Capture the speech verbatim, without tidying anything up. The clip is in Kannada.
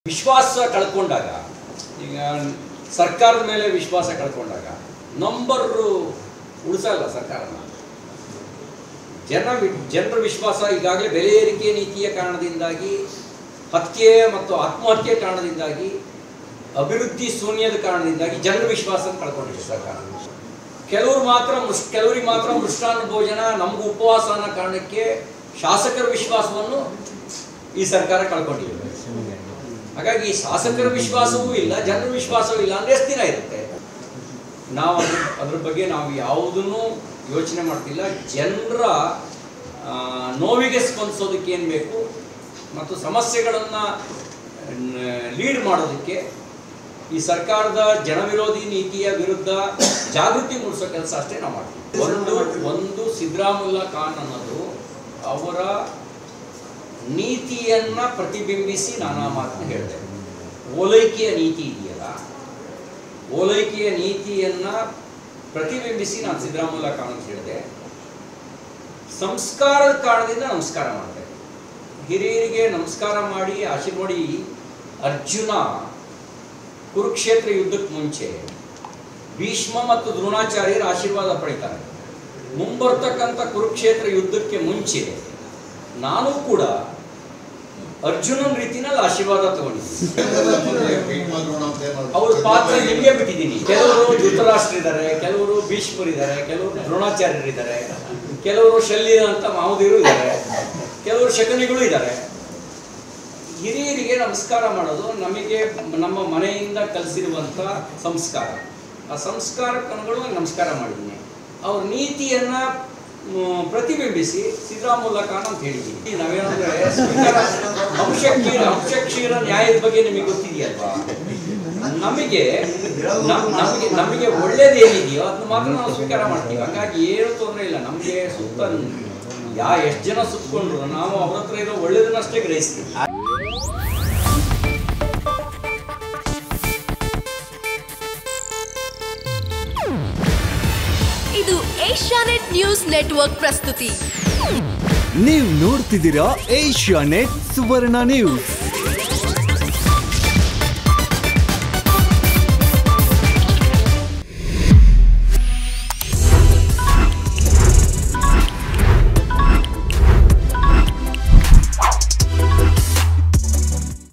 ವಿಶ್ವಾಸ ಕಳ್ಕೊಂಡಾಗ ಈಗ ಸರ್ಕಾರದ ಮೇಲೆ ವಿಶ್ವಾಸ ಕಳ್ಕೊಂಡಾಗ ನಂಬರ್ ಉಳಿಸಲ್ಲ ಸರ್ಕಾರನ. ಜನ ಜನರ ವಿಶ್ವಾಸ ಈಗಾಗಲೇ ಬೆಲೆ ಏರಿಕೆ ನೀತಿಯ ಕಾರಣದಿಂದಾಗಿ, ಹತ್ಯೆ ಮತ್ತು ಆತ್ಮಹತ್ಯೆ ಕಾರಣದಿಂದಾಗಿ, ಅಭಿವೃದ್ಧಿ ಶೂನ್ಯದ ಕಾರಣದಿಂದಾಗಿ ಜನರ ವಿಶ್ವಾಸ ಕಳ್ಕೊಂಡಿದೆ ಸರ್ಕಾರ. ಕೆಲವರು ಮಾತ್ರ ಮುಷ್ ಕೆಲವರಿಗೆ ಮಾತ್ರ ಮೃಷ್ಟಾನ್ನ ಭೋಜನ, ನಮಗೂ ಉಪವಾಸ ಅನ್ನೋ ಕಾರಣಕ್ಕೆ ಶಾಸಕರ ವಿಶ್ವಾಸವನ್ನು ಈ ಸರ್ಕಾರ ಕಳ್ಕೊಂಡಿದೆ. ಹಾಗಾಗಿ ಶಾಸಕರ ವಿಶ್ವಾಸವೂ ಇಲ್ಲ, ಜನರ ವಿಶ್ವಾಸವೂ ಇಲ್ಲ ಅಂದರೆ ಎಷ್ಟು ದಿನ ಇರುತ್ತೆ? ನಾವು ಅದ್ರ ಅದ್ರ ಬಗ್ಗೆ ನಾವು ಯಾವುದನ್ನು ಯೋಚನೆ ಮಾಡ್ತಿಲ್ಲ. ಜನರ ನೋವಿಗೆ ಸ್ಪಂದಿಸೋದಕ್ಕೆ ಏನು ಬೇಕು ಮತ್ತು ಸಮಸ್ಯೆಗಳನ್ನು ಲೀಡ್ ಮಾಡೋದಕ್ಕೆ ಈ ಸರ್ಕಾರದ ಜನವಿರೋಧಿ ನೀತಿಯ ವಿರುದ್ಧ ಜಾಗೃತಿ ಮೂಡಿಸೋ ಕೆಲಸ ಅಷ್ಟೇ ನಾವು ಮಾಡ್ತೀವಿ. ಒಂದು ಒಂದು ಸಿದ್ದರಾಮುಲ್ಲಾ ಖಾನ್ ಅನ್ನೋದು ಅವರ ನೀತಿಯನ್ನು ಪ್ರತಿಬಿಂಬಿಸಿ ನಾನಾ ಮಾತನ್ನು ಹೇಳಿದೆ. ಓಲೈಕೆಯ ನೀತಿ ಇದೆಯಲ್ಲ, ಓಲೈಕೆಯ ನೀತಿಯನ್ನು ಪ್ರತಿಬಿಂಬಿಸಿ ನಾನು ಸಿದ್ದರಾಮುಲ್ಲಾ ಖಾನ್ ಅಂತ ಹೇಳಿದೆ. ಸಂಸ್ಕಾರದ ಕಾರಣದಿಂದ ನಮಸ್ಕಾರ ಮಾಡಿದೆ. ಹಿರಿಯರಿಗೆ ನಮಸ್ಕಾರ ಮಾಡಿ ಆಶೀರ್ವಾಡಿ ಅರ್ಜುನ ಕುರುಕ್ಷೇತ್ರ ಯುದ್ಧಕ್ಕೆ ಮುಂಚೆ ಭೀಷ್ಮ ಮತ್ತು ದ್ರೋಣಾಚಾರ್ಯರ ಆಶೀರ್ವಾದ ಪಡಿತಾರೆ. ಮುಂಬರ್ತಕ್ಕಂಥ ಕುರುಕ್ಷೇತ್ರ ಯುದ್ಧಕ್ಕೆ ಮುಂಚೆ ನಾನು ಕೂಡ ಅರ್ಜುನನ್ ರೀತಿನಲ್ಲಿ ಆಶೀರ್ವಾದ ತಗೊಂಡಿದ್ದೀನಿ. ಅವ್ರ ಪಾತ್ರ ನಿಮಗೆ ಬಿಟ್ಟಿದ್ದೀನಿ. ಕೆಲವರು ಧೃತರಾಷ್ಟ್ರರಿದ್ದಾರೆ, ಕೆಲವರು ಭೀಷ್ಮರಿದ್ದಾರೆ, ಕೆಲವರು ದ್ರೋಣಾಚಾರ್ಯರಿದ್ದಾರೆ, ಕೆಲವರು ಶಲ್ಯ ಅಂತ ಮಹೋದಯರು ಇದ್ದಾರೆ, ಕೆಲವರು ಶಕನಿಗಳು ಇದ್ದಾರೆ. ಹಿರಿಯರಿಗೆ ನಮಸ್ಕಾರ ಮಾಡೋದು ನಮಗೆ ನಮ್ಮ ಮನೆಯಿಂದ ಕಲಿಸಿರುವಂಥ ಸಂಸ್ಕಾರ. ಆ ಸಂಸ್ಕಾರಕ್ಕನುಗಳು ನಮಸ್ಕಾರ ಮಾಡಿದ್ದೀನಿ. ಅವ್ರ ನೀತಿಯನ್ನು ಪ್ರತಿಬಿಂಬಿಸಿ ಸಿದ್ದರಾಮುಲ್ಲಾ ಖಾನ್ ಅಂತ ಹೇಳಿದ್ದೀನಿ. ನಾವೇನಂದ್ರೆ ಅಂಶಕ್ಷೀರ ಅಂಶಕ್ಷೀರ ನ್ಯಾಯದ ಬಗ್ಗೆ ನಿಮಗೆ ಗೊತ್ತಿದೆಯಲ್ವಾ? ನಮಗೆ ನಮಗೆ ನಮಗೆ ಒಳ್ಳೇದೇನಿದೆಯೋ ಅದನ್ನ ಮಾತ್ರ ನಾವು ಸ್ವೀಕಾರ ಮಾಡ್ತೀವಿ. ಹಾಗಾಗಿ ಏನು ತೊಂದರೆ ಇಲ್ಲ. ನಮಗೆ ಸುತ್ತ ಯಾ ಎಷ್ಟು ಜನ ಸುತ್ತಕೊಂಡ್ರು ನಾವು ಅವ್ರ ಹತ್ರ ಇರೋ ಒಳ್ಳೇದನ್ನಷ್ಟೇ ಗ್ರಹಿಸ್ತೀವಿ. ಇದು ಏಷ್ಯಾನೆಟ್ ನ್ಯೂಸ್ ನೆಟ್ವರ್ಕ್ ಪ್ರಸ್ತುತಿ. ನೀವು ನೋಡ್ತಿದ್ದೀರಾ ಏಷ್ಯಾನೆಟ್ ಸುವರ್ಣ ನ್ಯೂಸ್.